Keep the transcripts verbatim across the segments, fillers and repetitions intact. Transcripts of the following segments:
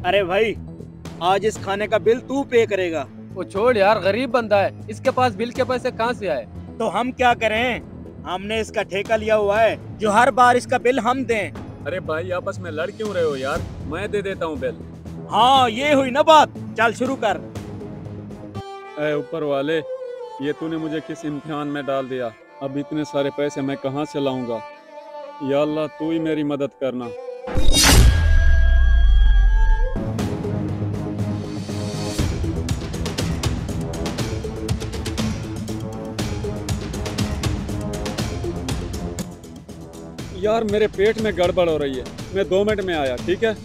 अरे भाई, आज इस खाने का बिल तू पे करेगा। वो छोड़ यार, गरीब बंदा है, इसके पास बिल के पैसे कहाँ से आए? तो हम क्या करें? हमने इसका ठेका लिया हुआ है जो हर बार इसका बिल हम दें। अरे भाई आपस में लड़ क्यों रहे हो यार, मैं दे देता हूँ बिल। हाँ, ये हुई ना बात। चल शुरू कर। ऐ ऊपर वाले, ये तूने मुझे किस इम्तिहान में डाल दिया। अब इतने सारे पैसे मैं कहाँ से लाऊंगा। या अल्लाह तू ही मेरी मदद करना। यार मेरे पेट में गड़बड़ हो रही है, मैं दो मिनट में आया, ठीक है?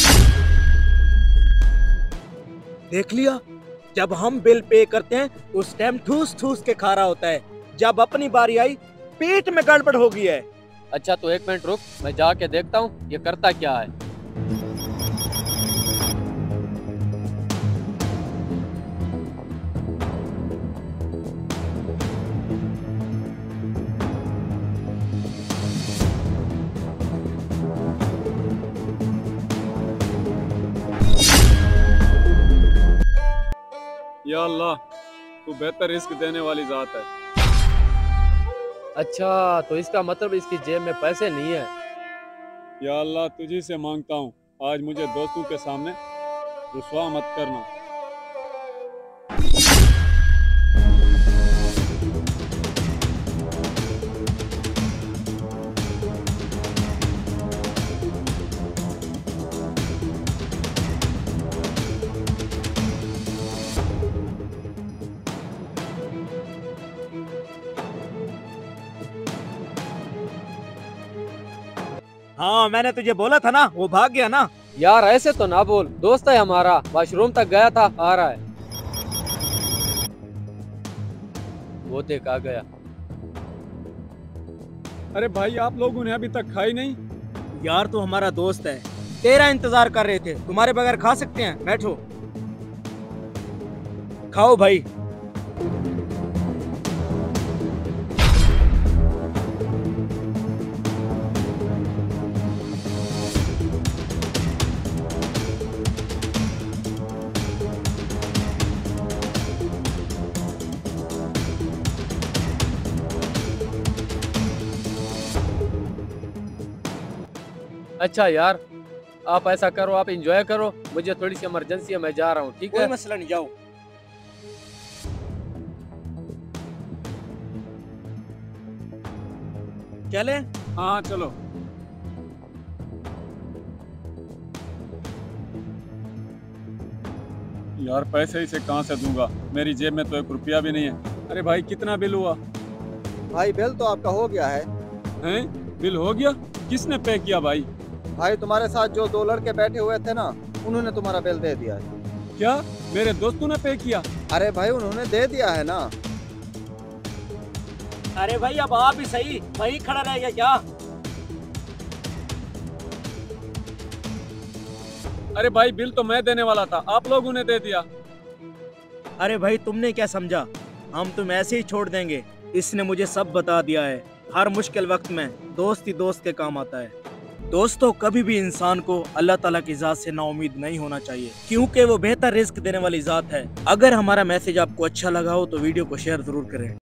देख लिया, जब हम बिल पे करते हैं उस टाइम ठूस ठूस के खा रहा होता है। जब अपनी बारी आई, पेट में गड़बड़ हो गई है। अच्छा तो एक मिनट रुक, मैं जाके देखता हूँ ये करता क्या है। या अल्लाह तू बेहतर रिस्क देने वाली जात है। अच्छा तो इसका मतलब इसकी जेब में पैसे नहीं है। या अल्लाह तुझी से मांगता हूँ, आज मुझे दोस्तों के सामने रुसवा मत करना। हाँ, मैंने तुझे बोला था ना, वो भाग गया ना। यार ऐसे तो ना बोल, दोस्त है हमारा, वॉशरूम तक गया था, आ रहा है। वो देख आ गया। अरे भाई आप लोगों ने अभी तक खाई नहीं? यार तू हमारा दोस्त है, तेरा इंतजार कर रहे थे। तुम्हारे बगैर खा सकते हैं? बैठो, खाओ भाई। अच्छा यार आप ऐसा करो, आप एंजॉय करो, मुझे थोड़ी सी इमरजेंसी है, मैं जा रहा हूँ, ठीक है? कोई मसला नहीं, जाओ। चले? हाँ चलो। यार पैसे इसे कहाँ से दूंगा, मेरी जेब में तो एक रुपया भी नहीं है। अरे भाई कितना बिल हुआ? भाई बिल तो आपका हो गया है। हैं? बिल हो गया? किसने पे किया भाई? भाई तुम्हारे साथ जो दो लड़के बैठे हुए थे ना, उन्होंने तुम्हारा बिल दे दिया है। क्या मेरे दोस्तों ने पे किया? अरे भाई उन्होंने दे दिया है ना। अरे भाई अब आप ही सही, वही खड़ा रह गया क्या? अरे भाई बिल तो मैं देने वाला था, आप लोगों ने दे दिया। अरे भाई तुमने क्या समझा, हम तुम ऐसे ही छोड़ देंगे? इसने मुझे सब बता दिया है। हर मुश्किल वक्त में दोस्त ही दोस्त के काम आता है। दोस्तों, कभी भी इंसान को अल्लाह ताला की ज़ात से नाउमीद नहीं होना चाहिए, क्योंकि वो बेहतर रिस्क देने वाली ज़ात है। अगर हमारा मैसेज आपको अच्छा लगा हो तो वीडियो को शेयर जरूर करें।